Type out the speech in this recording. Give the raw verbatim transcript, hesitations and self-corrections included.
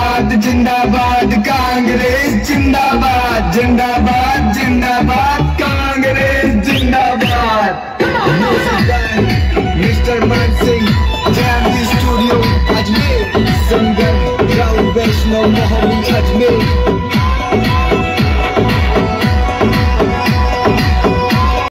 जिंदाबाद जिंदाबाद कांग्रेस जिंदाबाद जिंदाबाद जिंदाबाद कांग्रेस जिंदाबाद। Mister Maan Singh jam studio Ajmer, Sangam Rahul Vaishnav Mohammad Ajmer.